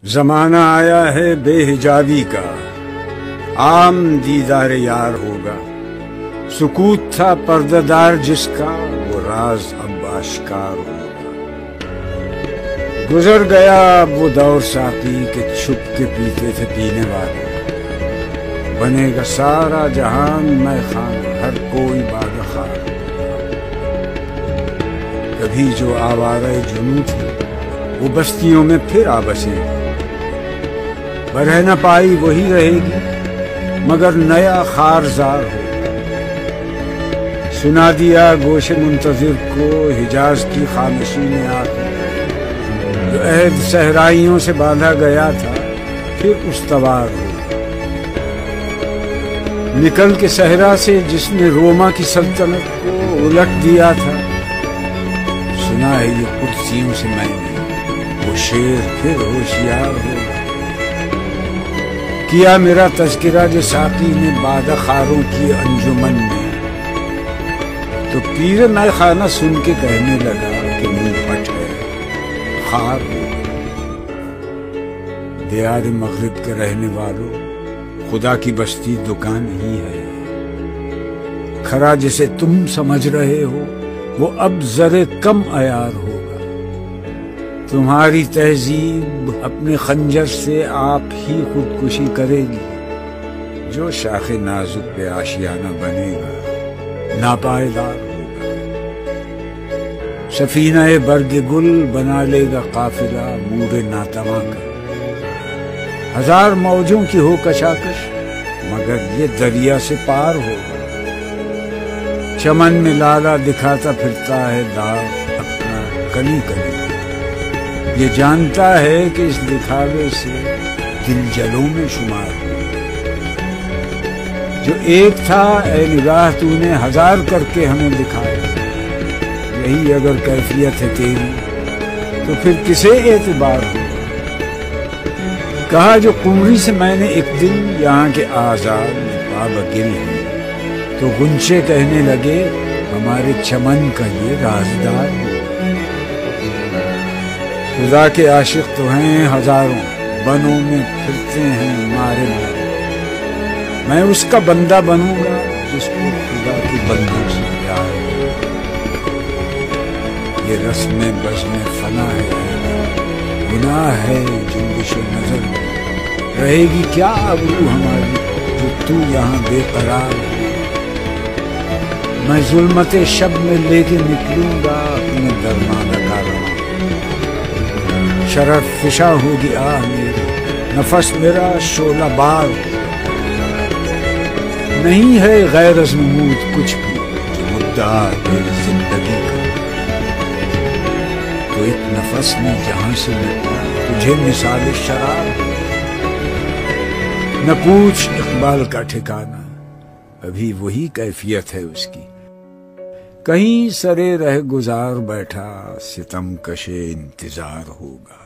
زمانہ آیا ہے بے حجابی کا، عام دیدار یار ہوگا۔ سکوت تھا پردہ دار جس کا، وہ راز اب آشکار ہوگا۔ گزر گیا اب وہ دور ساقی کہ چھپ کے پیتے تھے پینے والے۔ بنے گا سارا جہان میں خانہ، ہر کوئی باغخار ہوگا۔ کبھی جو آوارہ جنوں تھی وہ بستیوں میں پھر آ بسے گی۔ برہ نہ پائی وہی رہے گی مگر نیا خارزار ہوگا۔ سنا دیا گوش منتظر کو حجاز کی خاموشی میں آ کر، جو عہد صحرائیوں سے باندھا گیا تھا پھر استوار ہوگا۔ نکل کے صحرا سے جس نے روما کی سلطنت کو الٹ دیا تھا، سنا ہے یہ قدسیوں سے میں نے، وہ شیر پھر ہوشیار ہوگا۔ کیا میرا تذکرہ جو ساقی نے بادہ خاروں کی انجمن میں، تو پیر میں خانہ سن کے کہنے لگا کہ منہ پٹ ہے خار ہوگا۔ دیار مغرب کے رہنے والوں، خدا کی بستی دکان ہی ہے۔ کھرا جسے تم سمجھ رہے ہو وہ اب ذرے کم عیار ہوگا۔ تمہاری تہذیب اپنے خنجر سے آپ ہی خودکشی کرے گی۔ جو شاخ نازک پہ آشیانہ بنے گا ناپائیدار ہوگا۔ سفینہ برگ گل بنا لے گا قافلہ مور ناتواں کا۔ ہزار موجوں کی ہو کشاکش مگر یہ دریا سے پار ہوگا۔ چمن میں لالا دکھاتا پھرتا ہے داغ اپنا کلی کلی، یہ جانتا ہے کہ اس دکھاوے سے دل جلوں میں شمار ہو۔ جو ایک تھا اے نگاہ تو نے ہزار کر کے ہمیں دکھایا، یہی اگر کیفیت ہے تیری تو پھر کسے اعتبار ہو۔ کہا جو قمری سے میں نے ایک دن یہاں کے آزاد میں پابگل ہے، تو غنچے کہنے لگے ہمارے چمن کا یہ رازدار ہو۔ خدا کے عاشق تو ہیں ہزاروں، بنوں میں پھرتے ہیں مارے مارے۔ میں اس کا بندہ بنوں گا جس کو خدا کی بندوں سے پیار ہو۔ یہ رسم بزم فنا ہے، گناہ ہے جنبش نظر میں۔ رہے گی کیا آبرو ہماری جو تو یہاں بے قرار ہو۔ میں ظلمت شب میں لے کے نکلوں گا اپنے درماندہ کارواں۔ شرف فشاں ہوگی آہ میری، نفس میرا شعلہ بار ہو۔ نہیں ہے غیر از نمود کچھ بھی جو مدعا میری زندگی کا۔ تو ایک نفس میں جہاں سے نکلا تجھے مثال شراب۔ نہ پوچھ اقبال کا ٹھکانہ، ابھی وہی کیفیت ہے اس کی۔ کہیں سرے رہ گزار بیٹھا ستم کشے انتظار ہوگا۔